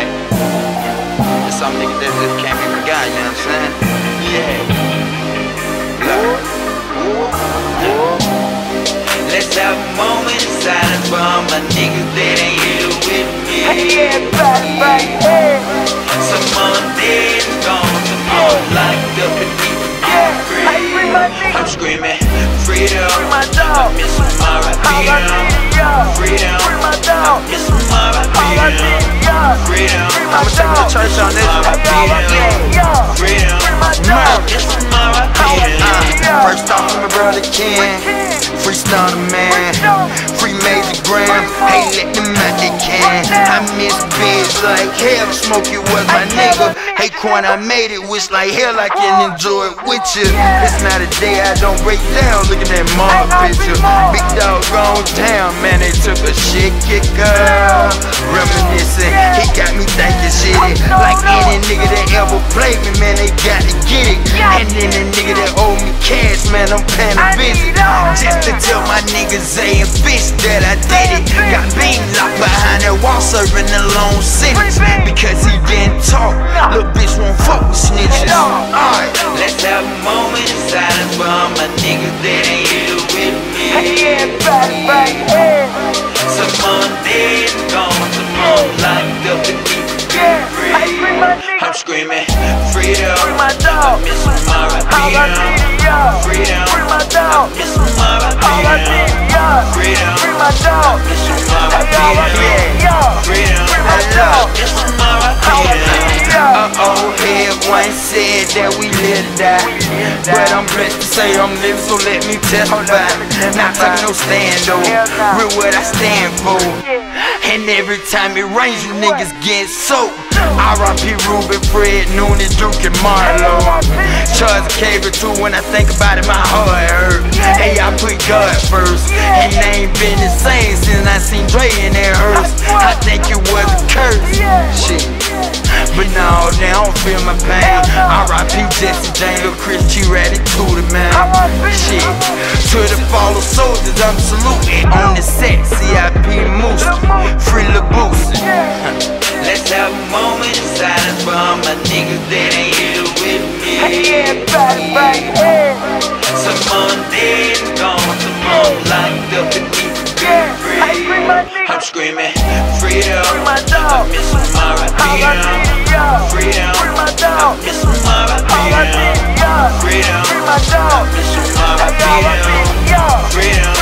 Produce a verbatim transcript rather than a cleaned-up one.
like, it's some niggas that just can't be forgotten, you know what I'm saying? Yeah. Look. Let's have a moment of silence for all my niggas that ain't here with me. Yeah, back, back, hey. Some more dead and gone, some more locked up and deep in grave. I'm screaming freedom, my dog. I miss my freedom. Freedom, my dog. I miss my freedom. Freedom, I'ma take me to church on this one. Freedom, freedom, I miss my freedom. First off, my brother Ken, free Stunner Man, free Major Graham, hey, let them out they can. I miss bitch like hell, Smokey was my nigga. Hey, Quan, I made it, wish like hell I can enjoy it with you. It's not a day I don't break down, look at that mama picture. Big dog gone down, man, they took a shit kicker. Reminiscing, he got me thinking shitty. Like any nigga that ever played me, man, they got to get it. And then the nigga that owe me cash, man, I'm paying a visit. Just to tell my niggas Zay and Fish that I did it. Got beans locked behind that wall serving a long sentence because he didn't talk. Little bitch won't fuck with snitches. Alright, let's have a moment of silence for all my niggas that ain't here with me. Yeah, back, back, hey. Some more dead and gone, some more locked up and deep in grave. I'm screaming freedom, my dog. I miss my freedom. Freedom, my dog. I miss my freedom. Freedom, my dog. I miss my freedom. Freedom, I love miss my freedom. Uh-oh, head one said that we live to die, but I'm blessed to say I'm living, so let me testify. Not taking no stand though, real what I stand for. And every time it rains, you niggas get soaked. R I P Ruben, Fred, Noonie, Duke, and Marlo. Charles Cable too, when I think about it, my heart hurt. Hey, I put God first, and they ain't been the same since I seen Dre in that hearse. I think it was a curse. Shit. But no, they don't feel my pain. R I P Jesse James, Lil Chris G, Ratatouille, man. Shit. To the fallen soldiers, I'm saluting. On the set, C I P Moose, free Lil Boosie. Let's have a moment of silence for all my niggas that ain't here with me. Yeah, back, back, hey. Some more dead and gone, some more locked up and deep in grave. I'm screaming freedom, my dog. I miss my freedom. Freedom, my dog. I miss my freedom. Freedom, my dog. I miss my freedom. Freedom.